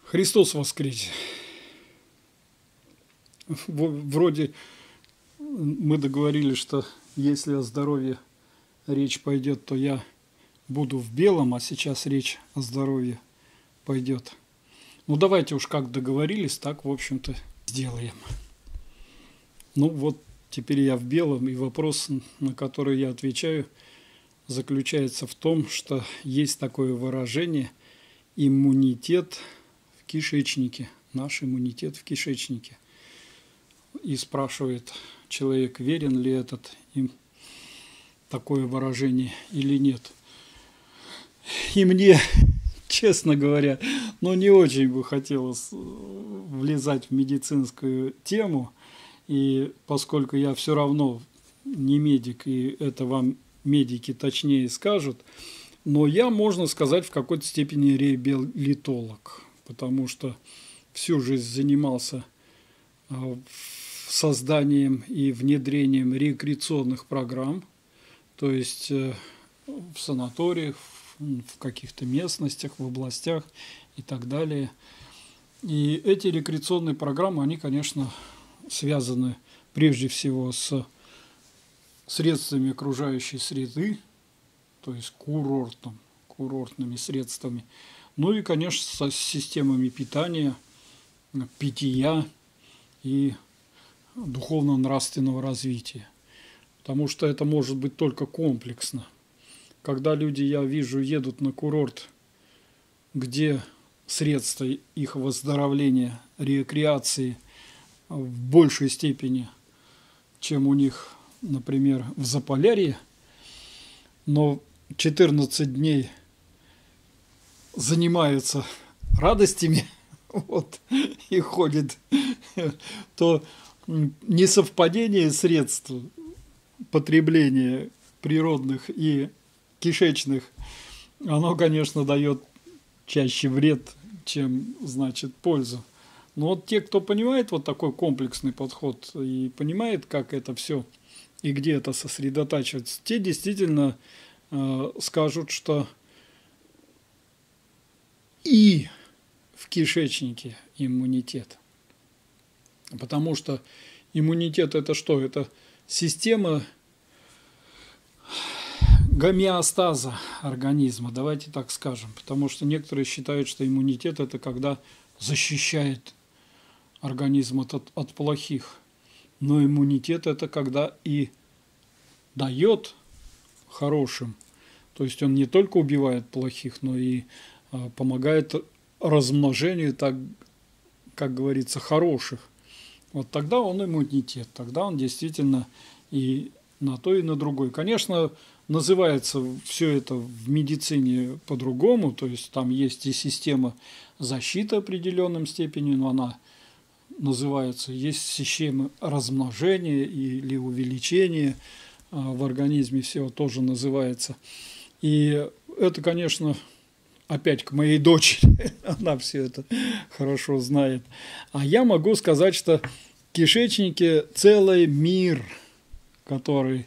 Христос воскресе! Вроде мы договорились, что если о здоровье речь пойдет, то я буду в белом, а сейчас речь о здоровье пойдет. Ну давайте уж как договорились, так в общем-то сделаем. Ну вот теперь я в белом, и вопрос, на который я отвечаю, заключается в том, что есть такое выражение «иммунитет в кишечнике», наш иммунитет в кишечнике. И спрашивает человек, верен ли этот им такое выражение или нет. И мне, честно говоря, не очень бы хотелось влезать в медицинскую тему, и поскольку я все равно не медик, и это вам медики точнее скажут, но я, можно сказать, в какой-то степени реабилитолог, потому что всю жизнь занимался созданием и внедрением рекреационных программ, то есть в санаториях, в каких-то местностях, в областях и так далее. И эти рекреационные программы, они, конечно, связаны прежде всего с средствами окружающей среды, то есть курортными средствами, ну и, конечно, с системами питания, питья и духовно-нравственного развития. Потому что это может быть только комплексно. Когда люди, я вижу, едут на курорт, где средства их выздоровления, рекреации в большей степени, чем у них, например, в Заполярье, но 14 дней занимаются радостями, и ходят, то несовпадение средств потребления природных и кишечных, оно, конечно, дает чаще вред, чем, значит, пользу. Но вот те, кто понимает вот такой комплексный подход и понимает, как это все и где это сосредотачивается, те действительно скажут, что и в кишечнике иммунитет. Потому что иммунитет – это что? Это система гомеостаза организма, давайте так скажем. Потому что некоторые считают, что иммунитет – это когда защищает организм от плохих. Но иммунитет – это когда и дает хорошим. То есть он не только убивает плохих, но и помогает размножению, так, как говорится, хороших. Вот тогда он иммунитет, тогда он действительно и на то, и на другой. Конечно, называется все это в медицине по-другому, то есть там есть и система защиты определенной степени, но она называется, есть система размножения или увеличения в организме, все тоже называется. И это, конечно, опять к моей дочери, она все это хорошо знает. А я могу сказать, что в кишечнике целый мир, который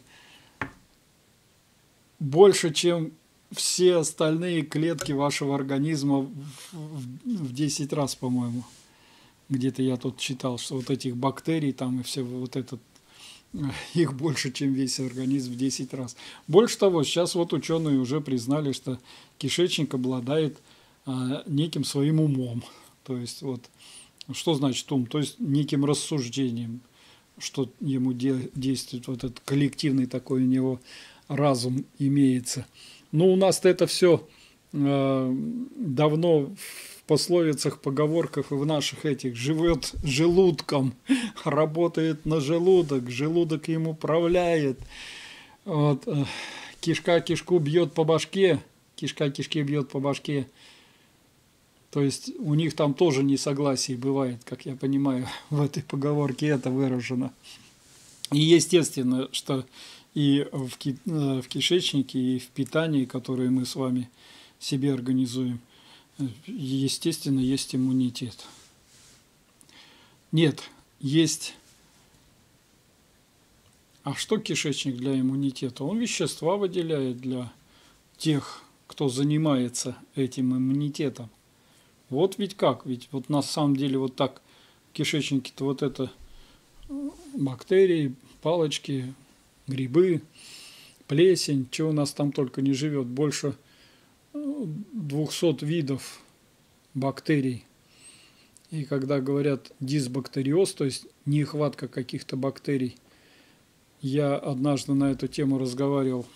больше, чем все остальные клетки вашего организма в 10 раз, по-моему. Где-то я тут читал, что вот этих бактерий там и все вот этот, их больше, чем весь организм в 10 раз. Больше того, сейчас вот ученые уже признали, что кишечник обладает неким своим умом. То есть вот, что значит ум? То есть неким рассуждением, что ему действует вот этот коллективный такой у него разум имеется. Но у нас-то это все давно в пословицах, поговорках и в наших этих живет желудком, работает на желудок, желудок им управляет. Вот. Кишка кишку бьет по башке, кишка кишки бьет по башке. То есть у них там тоже несогласие бывает, как я понимаю, в этой поговорке это выражено. И естественно, что и в кишечнике, и в питании, которое мы с вами себе организуем, естественно, есть иммунитет. Нет, есть. А что кишечник для иммунитета? Он вещества выделяет для тех, кто занимается этим иммунитетом. Вот ведь как, ведь вот на самом деле вот так в кишечнике-то вот это бактерии, палочки, грибы, плесень, чего у нас там только не живет, больше 200 видов бактерий. И когда говорят дисбактериоз, то есть нехватка каких-то бактерий, я однажды на эту тему разговаривал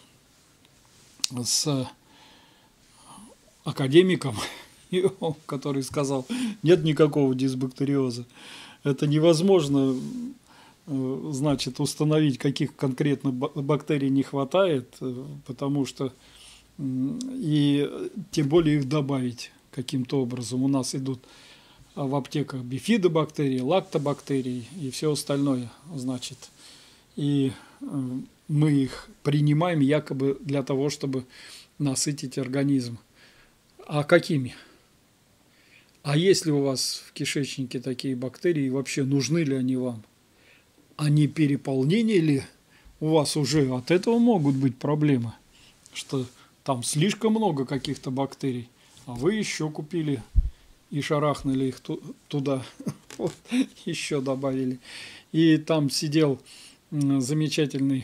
с академиком, который сказал, нет никакого дисбактериоза. Это невозможно, значит, установить, каких конкретно бактерий не хватает, потому что и тем более их добавить каким-то образом. У нас идут в аптеках бифидобактерии, лактобактерии и все остальное, значит. И мы их принимаем якобы для того, чтобы насытить организм. А какими? А если у вас в кишечнике такие бактерии, вообще нужны ли они вам? А не переполнение ли у вас уже? От этого могут быть проблемы, что там слишком много каких-то бактерий, а вы еще купили и шарахнули их туда, вот, еще добавили. И там сидел замечательный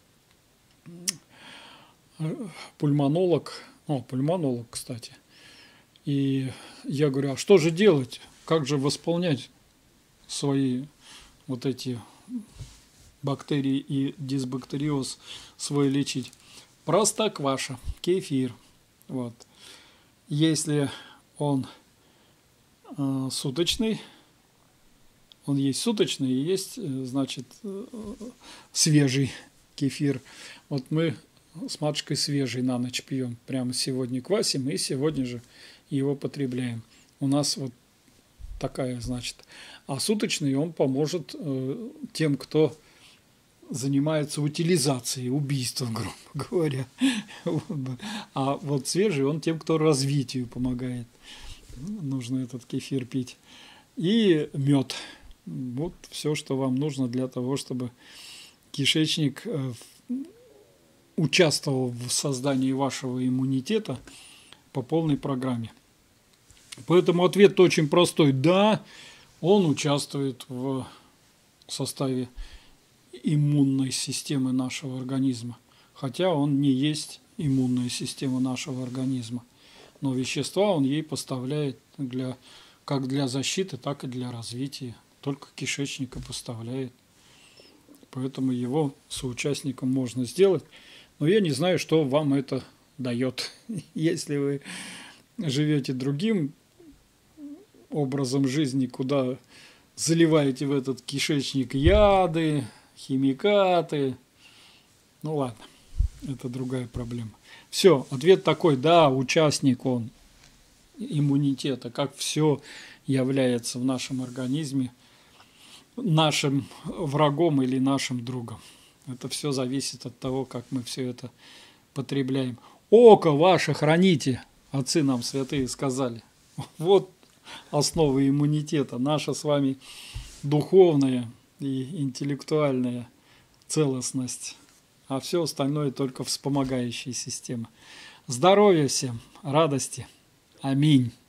пульмонолог, кстати. И я говорю, а что же делать? Как же восполнять свои вот эти бактерии и дисбактериоз свой лечить? Простокваша, кефир. Вот. Если он суточный, он есть суточный и есть, значит, свежий кефир. Вот мы с матушкой свежий на ночь пьем. Прямо сегодня квасим и сегодня же его потребляем. У нас вот такая, значит. А суточный он поможет тем, кто занимается утилизацией, убийством, грубо говоря. А вот свежий он тем, кто развитию помогает. Нужно этот кефир пить. И мед. Вот все, что вам нужно для того, чтобы кишечник участвовал в создании вашего иммунитета по полной программе. Поэтому ответ очень простой. Да, он участвует в составе иммунной системы нашего организма. Хотя он не есть иммунная система нашего организма. Но вещества он ей поставляет как для защиты, так и для развития. Только кишечника поставляет. Поэтому его соучастником можно сделать. Но я не знаю, что вам это дает. Если вы живете другим образом жизни, куда заливаете в этот кишечник яды, химикаты. Ну ладно, это другая проблема. Все, ответ такой, да, участник он иммунитета, как все является в нашем организме нашим врагом или нашим другом. Это все зависит от того, как мы все это потребляем. Око ваше храните, отцы нам святые сказали. Вот основа иммунитета, наша с вами духовная и интеллектуальная целостность, а все остальное только вспомогающие системы. Здоровья всем, радости. Аминь.